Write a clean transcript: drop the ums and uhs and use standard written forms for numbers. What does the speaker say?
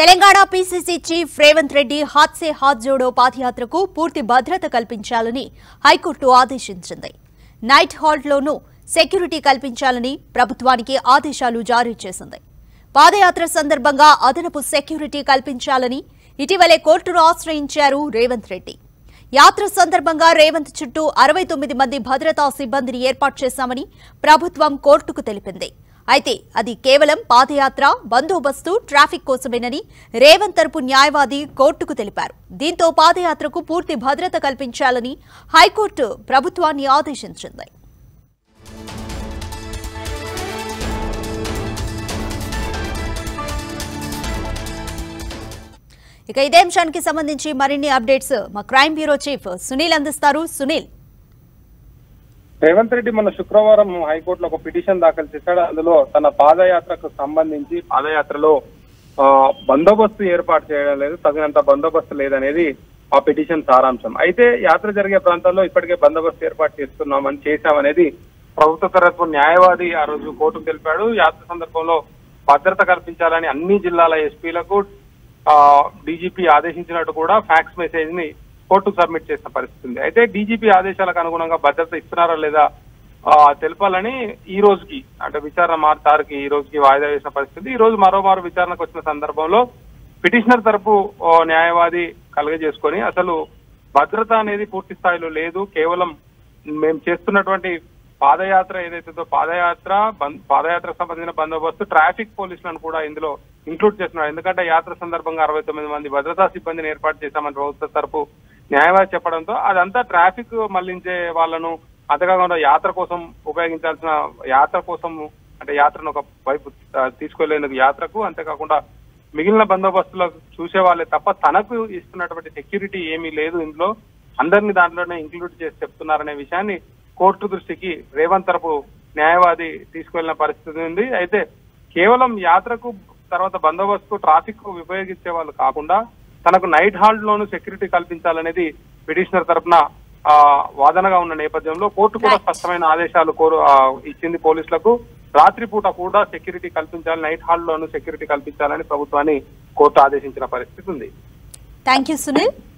Telangana PCC chief Revanth Reddy Haath Se Haath Jodo పాదయాత్రకు పూర్తి భద్రత కల్పించాలని హైకోర్టు ఆదేశించింది. నైట్ హాల్ట్లోనూ సెక్యూరిటీ కల్పించాలని ప్రభుత్వానికి ఆదేశాలు జారీ చేసింది. పాదయాత్ర సందర్భంగా అదనపు సెక్యూరిటీ కల్పించాలని ఇటీవలే కోర్టును ఆశ్రయించారు రేవంత్ రెడ్డి. యాత్ర సందర్భంగా రేవంత్ చుట్టూ 69 మంది భద్రతా సిబ్బందిని ఏర్పాటు చేశామని ప్రభుత్వం కోర్టుకు తెలిపింది. అయితే అది కేవలం పాదయాత్ర బందోబస్తు ట్రాఫిక్ కోసమేనని రేవంత్ తరపు న్యాయవాది కోర్టుకు తెలిపారు. దీంతో పాదయాత్రకు పూర్తి భద్రత కల్పించాలని హైకోర్టు ప్రభుత్వాన్ని ఆదేశించింది. ఇక ఇదే అంశానికి సంబంధించి మరిన్ని అప్డేట్స్ మా క్రైమ్ బ్యూరో చీఫ్ సునీల్ అందిస్తారు. సునీల్, రేవంత్ రెడ్డి మన శుక్రవారం హైకోర్టులో ఒక పిటిషన్ దాఖలు చేశాడు. అందులో తన పాదయాత్రకు సంబంధించి పాదయాత్రలో బందోబస్తు ఏర్పాటు చేయడం లేదు, తగినంత బందోబస్తు లేదనేది ఆ పిటిషన్ సారాంశం. అయితే యాత్ర జరిగే ప్రాంతాల్లో ఇప్పటికే బందోబస్తు ఏర్పాటు చేశామనేది ప్రభుత్వ తరఫు న్యాయవాది ఆ రోజు కోర్టుకు తెలిపాడు. యాత్ర సందర్భంలో భద్రత కల్పించాలని అన్ని జిల్లాల ఎస్పీలకు డీజీపీ ఆదేశించినట్టు కూడా ఫ్యాక్స్ మెసేజ్ ని కోర్టుకు సబ్మిట్ చేసిన పరిస్థితి ఉంది. అయితే డీజీపీ ఆదేశాలకు అనుగుణంగా భద్రత ఇస్తున్నారా లేదా తెలపాలని ఈ రోజుకి అంటే విచారణ మార్చి 6కి ఈ రోజుకి వాయిదా వేసిన పరిస్థితి. ఈ రోజు మరోమారు విచారణకు వచ్చిన సందర్భంలో పిటిషనర్ తరపు న్యాయవాది కలుగజేసుకొని అసలు భద్రత అనేది పూర్తి స్థాయిలో లేదు, కేవలం మేము చేస్తున్నటువంటి పాదయాత్ర ఏదైతుందో పాదయాత్రకు సంబంధించిన బందోబస్తు ట్రాఫిక్ పోలీసులను కూడా ఇందులో ఇంక్లూడ్ చేస్తున్నారు. ఎందుకంటే యాత్ర సందర్భంగా 69 మంది భద్రతా సిబ్బందిని ఏర్పాటు చేశామని ప్రభుత్వ తరపు న్యాయవాది చెప్పడంతో అదంతా ట్రాఫిక్ మళ్లించే వాళ్లను అంతేకాకుండా యాత్ర కోసం ఉపయోగించాల్సిన యాత్ర కోసం అంటే యాత్రను ఒక వైపు తీసుకెళ్లేందుకు యాత్రకు అంతేకాకుండా మిగిలిన బందోబస్తులో చూసే వాళ్ళే తప్ప తనకు ఇస్తున్నటువంటి సెక్యూరిటీ ఏమీ లేదు, ఇందులో అందరినీ దాంట్లోనే ఇంక్లూడ్ చేసి చెప్తున్నారనే విషయాన్ని కోర్టు దృష్టికి రేవంత్ తరపు న్యాయవాది తీసుకువెళ్లిన పరిస్థితి ఉంది. అయితే కేవలం యాత్రకు తర్వాత బందోబస్తు ట్రాఫిక్ ఉపయోగించే వాళ్ళు కాకుండా తనకు నైట్ హాల్ట్ లోను సెక్యూరిటీ కల్పించాలనేది పిటిషనర్ తరఫున వాదనగా ఉన్న నేపథ్యంలో కోర్టు కూడా స్పష్టమైన ఆదేశాలు ఇచ్చింది పోలీసులకు. రాత్రిపూట కూడా సెక్యూరిటీ కల్పించాలి, నైట్ హాల్ లోను సెక్యూరిటీ కల్పించాలని ప్రభుత్వాన్ని కోర్టు ఆదేశించిన పరిస్థితి ఉంది. థాంక్యూ సునీల్.